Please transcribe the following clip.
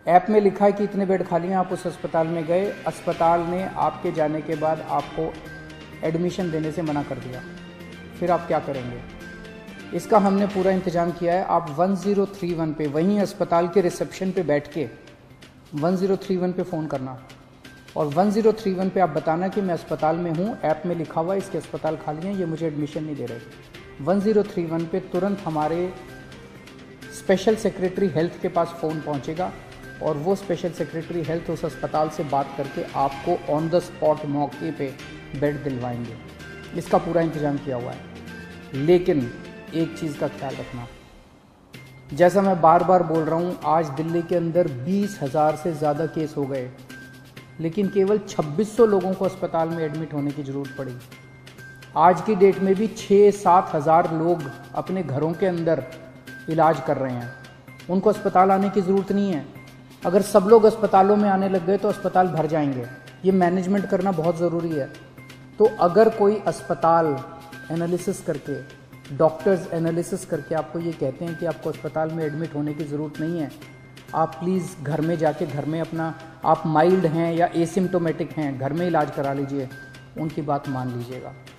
App में लिखा है कि इतने बेड खाली हैं, आप उस अस्पताल में गए, अस्पताल ने आपके जाने के बाद आपको एडमिशन देने से मना कर दिया, फिर आप क्या करेंगे? इसका हमने पूरा इंतज़ाम किया है। आप 1031 पे, वहीं अस्पताल के रिसेप्शन पे बैठ के 1031 पे फ़ोन करना और 1031 पे आप बताना कि मैं अस्पताल में हूँ, ऐप में लिखा हुआ है इसके अस्पताल खाली हैं, ये मुझे एडमिशन नहीं दे रहे। 1031 पे तुरंत हमारे स्पेशल सेक्रेटरी हेल्थ के पास फ़ोन पहुँचेगा और वो स्पेशल सेक्रेटरी हेल्थ उस अस्पताल से बात करके आपको ऑन द स्पॉट मौके पे बेड दिलवाएंगे। इसका पूरा इंतज़ाम किया हुआ है। लेकिन एक चीज़ का ख्याल रखना, जैसा मैं बार बार बोल रहा हूँ, आज दिल्ली के अंदर 20,000 से ज़्यादा केस हो गए, लेकिन केवल 2600 लोगों को अस्पताल में एडमिट होने की ज़रूरत पड़ी। आज की डेट में भी 6-7 हज़ार लोग अपने घरों के अंदर इलाज कर रहे हैं, उनको अस्पताल आने की ज़रूरत नहीं है। अगर सब लोग अस्पतालों में आने लग गए तो अस्पताल भर जाएंगे। ये मैनेजमेंट करना बहुत ज़रूरी है। तो अगर कोई अस्पताल एनालिसिस करके, डॉक्टर्स एनालिसिस करके आपको ये कहते हैं कि आपको अस्पताल में एडमिट होने की ज़रूरत नहीं है, आप प्लीज़ घर में जाके घर में अपना, आप माइल्ड हैं या एसिम्टोमेटिक हैं, घर में इलाज करा लीजिए, उनकी बात मान लीजिएगा।